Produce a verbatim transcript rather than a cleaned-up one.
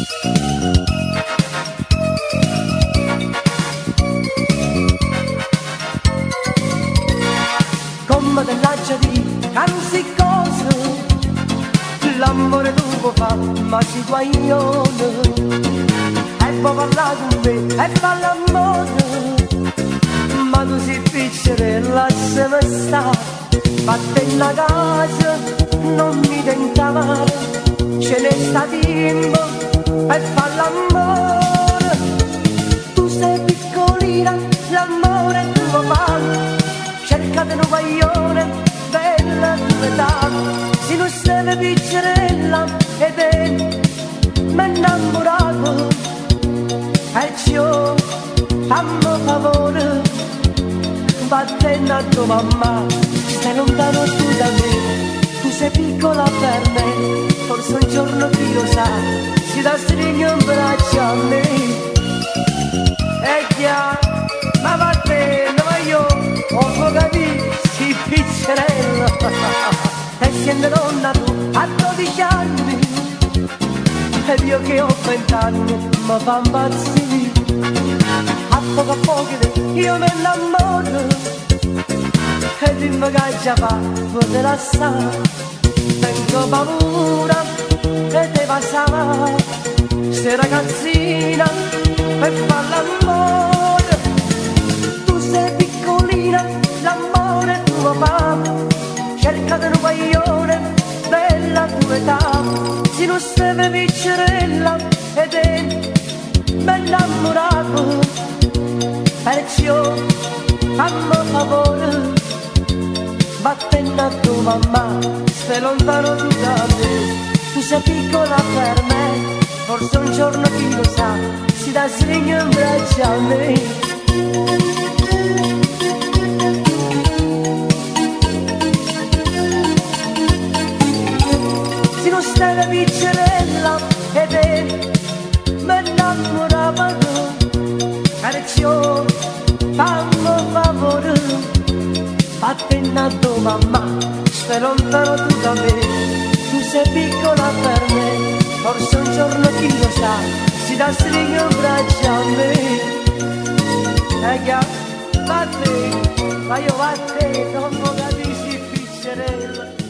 Come te lascia di tanti cose, l'amore tu puoi fare, ma si guaglione. E poi parlare con me, e fa l'amore, ma tu sei piccerella, se ne sta. Fatta in una casa, non mi tentava, ce ne sta tempo per fare l'amore. Tu sei piccolina, l'amore è tuo padre, cercate un guaglione, bella tua età. Se non sei piccerella ed è m'è innamorato, perciò fammi favore, vattene a tua mamma, stai lontano tu da me, tu sei piccola per me, forse un giorno chi lo sa, si dà stringere un braccio a me. E chiaro, ma vattene, ma io ho capito, si piccerella, e siendo donna tu a dodici anni, ed io che ho vent'anni, ma fa impazzire, a poco a poco io mi innamoro, e dimmi che già fa, potrà stare, tengo paura, e te passava, se ragazzina, per far l'amore, tu sei piccolina, l'amore è tuo papà, cercate un guaglione, bella tua età, se non sei piccerella, ed è m'è innamorato, perciò fammi favore, vattene a tua mamma, stai lontano tu da me, tu sei piccola per me, forse un giorno chi lo sa, si dà stringere in braccio a me. Se non stai la piccerella ed è m'è innamorato, perciò fammi favore, vattene a tua mamma, stai lontano tu da me, tu sei piccola per me, forse un giorno chi lo sa, si dà stringere un braccio a me. E che vattene, ma io vattene, non mi capisci piccerella.